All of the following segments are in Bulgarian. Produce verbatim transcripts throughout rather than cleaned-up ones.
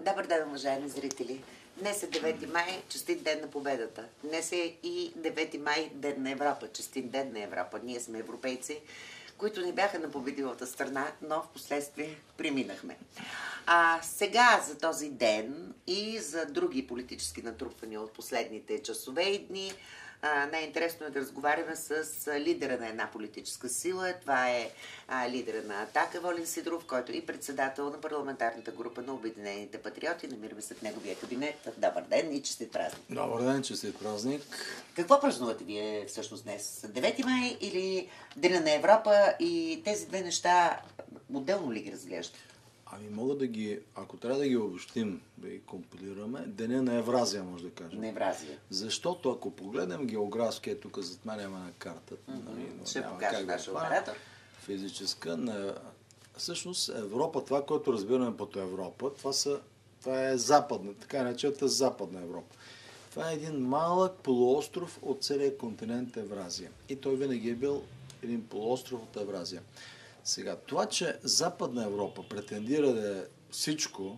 Добър ден, уважаеми зрители! Днес е девети май, честит ден на победата. Днес е и девети май, ден на Европа, честит ден на Европа. Ние сме европейци, които не бяха на победилата страна, но в последствие преминахме. А сега за този ден и за други политически натрупвания от последните часове и дни, най-интересно е да разговаряме с лидера на една политическа сила. Това е а, лидера на Атака Волен Сидеров, който е и председател на парламентарната група на Обединените патриоти. Намираме се в неговия кабинет. Добър ден и честит празник. Добър ден, честит празник. Какво празнувате вие всъщност днес? девети май или Деня на Европа, и тези две неща отделно ли ги разглеждате? Ами мога да ги, ако трябва да ги обобщим, да ги компилираме, Деня на Евразия, може да кажем. На Евразия. Защото ако погледнем географски, е тук зад мен има на картата. Mm-hmm. Нали, ще покажа нашия оператор. Физическа. На... Всъщност Европа, това, което разбираме под Европа, това, са, това е западна, така наречената Западна Европа. Това е един малък полуостров от целия континент Евразия. И той винаги е бил един полуостров от Евразия. Сега, това, че Западна Европа претендира да е всичко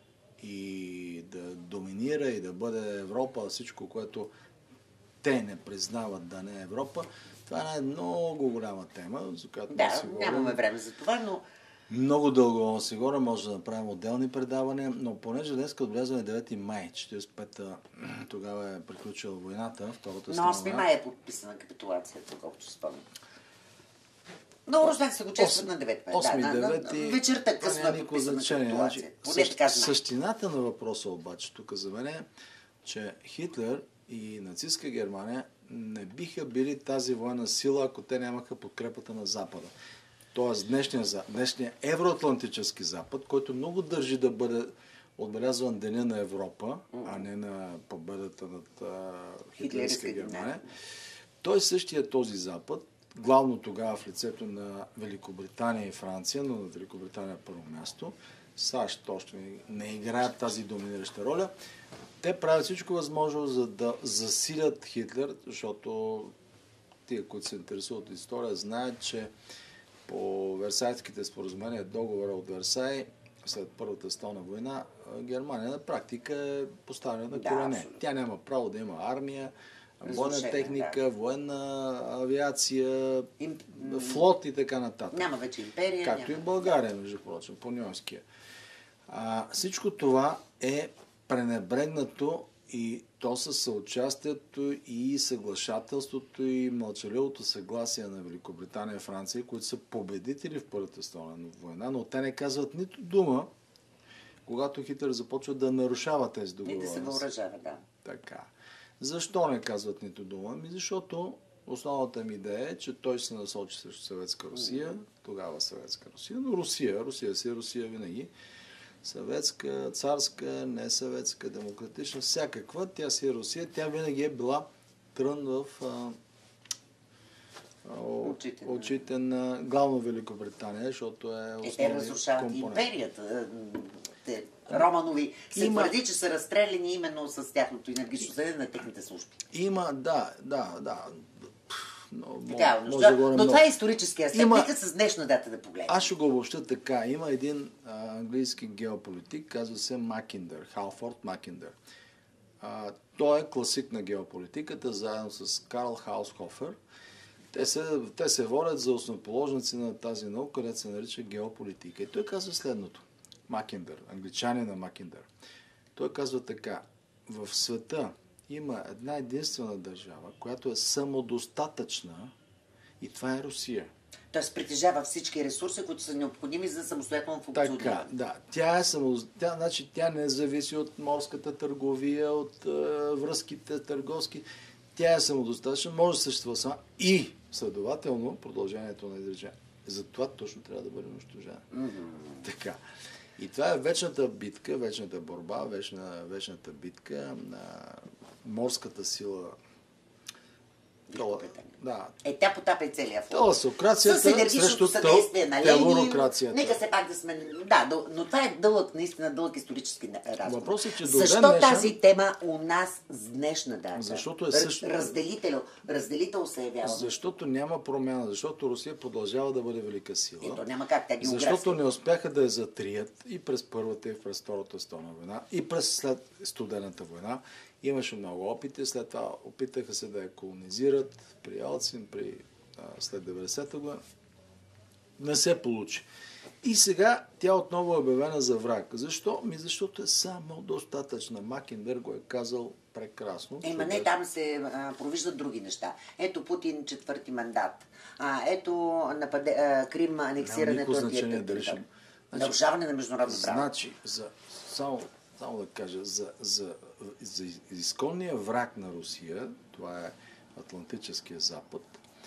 и да доминира и да бъде Европа, всичко, което те не признават да не е Европа, това е много голяма тема, за която да, да си говорим. Нямаме време за това, но... Много дълго си говорим, може да направим отделни предавания, но понеже днес отбелязваме девети май, четиридесет и пета, тогава е приключила войната, втората страна. Но осми май е подписана капитулацията, колкото се спомням. Но рожден се го честват на девети май. осми, да, девети, на, на вечерта късно е подписана капитулация. Значи, същ, същината на въпроса обаче тук за мен е, че Хитлер и нацистска Германия не биха били тази военна сила, ако те нямаха подкрепата на Запада. Тоест днешния, днешния евроатлантически Запад, който много държи да бъде отбелязван Деня на Европа, а не на победата над хитлеристка Германия. Той същия този Запад, главно тогава в лицето на Великобритания и Франция, но на Великобритания първо място, САЩ още не играят тази доминираща роля. Те правят всичко възможно, за да засилят Хитлер, защото тия, които се интересуват от история, знаят, че по Версайските споразумения, договора от Версай, след Първата световна война, Германия на практика е поставена на колене. Да, тя няма право да има армия, военна техника, да. военна авиация, Им... флот и така нататък. Няма вече империя. Както няма. И България, между прочим, по Ньойския. Всичко това е пренебрегнато и то със съучастието и съглашателството и мълчаливото съгласие на Великобритания и Франция, които са победители в Първата световна война, но те не казват нито дума, когато Хитлер започва да нарушава тези договори. И да се въоръжава, да. Така. Защо не казват нито дума? Ми защото основната ми идея е, че той се насочи срещу Съветска Русия, тогава Съветска Русия, но Русия, Русия си Русия винаги. Съветска, царска, несъветска, демократична, всякаква, тя си е Русия, тя винаги е била трън в а, а, очите, очите на главно Великобритания, защото е основният компонент. Те разрушават империята. Те, Романови се има... твърди, че са разстреляни именно с тяхното енергично съдение на техните служби. Има, да, да, да. Но, така, може, да, но, но това е исторически аспект. Има... Нека с днешна дата да погледнем. Аз ще го обобща така. Има един а, английски геополитик, казва се Макиндър, Халфорд Макиндър. А, той е класик на геополитиката, заедно с Карл Хаусхофер. Те се, те се водят за основоположници на тази наука, където се нарича геополитика. И той казва следното. Макиндър, англичанин на Макиндър. Той казва така. В света има една единствена държава, която е самодостатъчна, и това е Русия. Тоест притежава всички ресурси, които са необходими за самостоятелно функциониране. Така, да. Тя е самодостатъчна, значи тя не зависи от морската търговия, от е, връзките търговски. Тя е самодостатъчна, може да съществува сама и, следователно, продължението на изречение. Затова точно трябва да бъде унищожена. Mm-hmm. Така. И това е вечната битка, вечната борба, вечна, вечната битка на морската сила Великобритания. Да. Е, тя потапя целия флот. Таласокрацията с енергичното срещу съдействие на Ленин. телурокрацията. Нека се пак да сме... Да, но това е дълъг, наистина дълъг исторически разговор. Въпросът е, че до Защо ден днешен... тази тема у нас с днешна дата? Защото е също... Разделител, разделител се явява. Защото няма промяна, защото Русия продължава да бъде велика сила. И то няма как, тя географски. Защото не успяха да я затрият и през Първата и през Втората световна война, и през след Студената война. Имаше много опити, след това опитаха се да я колонизират при Елцин, при, а, след деветдесета година. Не се получи. И сега тя отново е обявена за враг. Защо? Ми защото е само достатъчна. Макендър го е казал прекрасно. Ема не, там се а, провиждат други неща. Ето Путин четвърти мандат. А, ето нападе, а, Крим, анексирането на значение да решим. Нарушаване на международно право. Значи, за, само, само да кажа, за, за, за изконния враг на Русия, това е Атлантическия запад,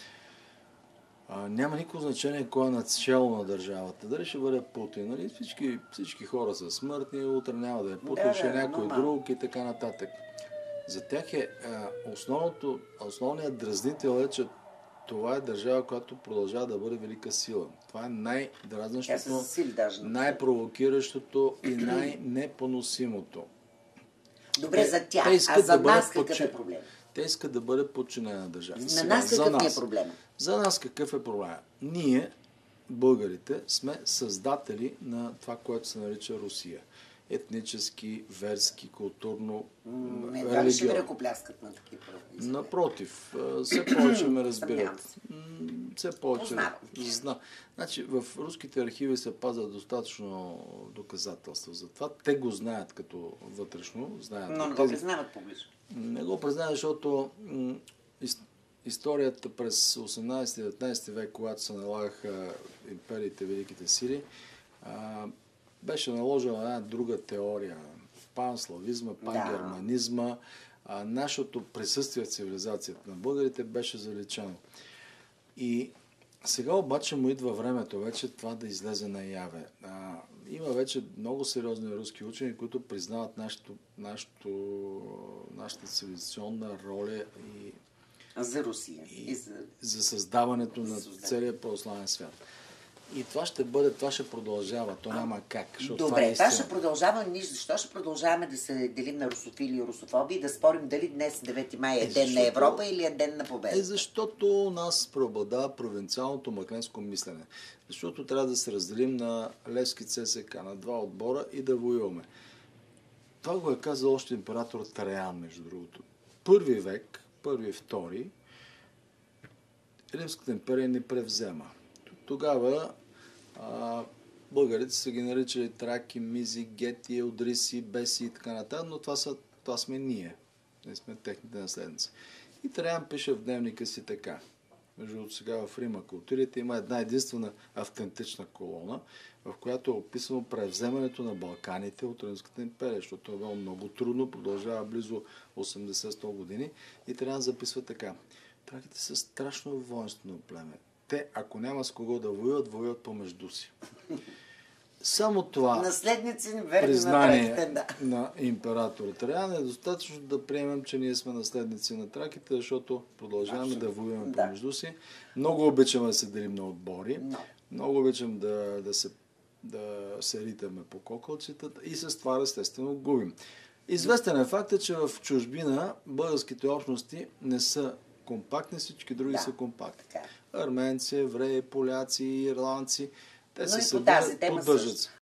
а, няма никакво значение кой е начало на държавата. Дали ще бъде Путин, нали? Всички, всички хора са смъртни, утре няма да е Путин, да, ще е да, някой нормально. друг и така нататък. За тях е а, основното, основният дразнител е, че това е държава, която продължава да бъде велика сила. Това е най-дразнащото, най-провокиращото и най-непоносимото. Добре, Те, за тях, те а за да нас подчи... какъв е проблем? Те искат да бъде подчинена държава. На Сега, нас какъв нас, ни е проблем? За нас какъв е проблем? Ние, българите, сме създатели на това, което се нарича Русия. Етнически, верски, културно, не, да ли ще ви ръкопляскат на такива проблеми? Напротив, все повече ме разбират. Все повече. Зна. Значи, в руските архиви се пазят достатъчно доказателства за това. Те го знаят като вътрешно. Знаят. Но не го признават публично. Не го признават, защото м- историята през осемнадесети-деветнадесети век, когато се налагаха империите, великите сили, а, беше наложена една друга теория. Панславизма, пангерманизма. Да. А, нашето присъствие в цивилизацията на българите беше заличено. И сега обаче му идва времето вече това да излезе наяве. А, има вече много сериозни руски учени, които признават нашето, нашето, нашата цивилизационна роля и за Русия. И, и за... за създаването на целия православен свят. И това ще бъде, това ще продължава, то няма как. Добре, това, е това ще продължава, ние защо ще продължаваме да се делим на русофили и русофоби и да спорим дали днес девети май е, е ден защото, на Европа или е ден на победа? Е, защото нас преобладава провинциалното макленско мислене. Защото трябва да се разделим на Левски ЦСК, на два отбора и да воюваме. Това го е казал още император Траян, между другото. Първи век, първи и втори, Римската империя не превзема. Тогава а, българите са ги наричали траки, мизи, гети, елдриси, беси и така нататък, но това, са, това сме ние. Ние сме техните наследници. И Траян пише в дневника си така. Между другото сега в Рим, ако отидете, има една единствена автентична колона, в която е описано превземането на Балканите от Римската империя, защото е било много трудно, продължава близо осемдесет-сто години и Траян записва така. Траките са страшно воинствено племе. Те, ако няма с кого да воюват, воюват помежду си. Само това наследници, признание на, да. на император Траян е достатъчно да приемем, че ние сме наследници на траките, защото продължаваме Абсолютно. да воюваме да. помежду си. Много обичаме да се делим на отбори. No. Много обичам да, да, се, да се ритаме по кокълчетата и с това естествено губим. Известен е фактът, че в чужбина българските общности не са компактни, всички други да. са компактни. Така. Арменци, евреи, поляци, ирландци. Те но се и събират, по поддържат.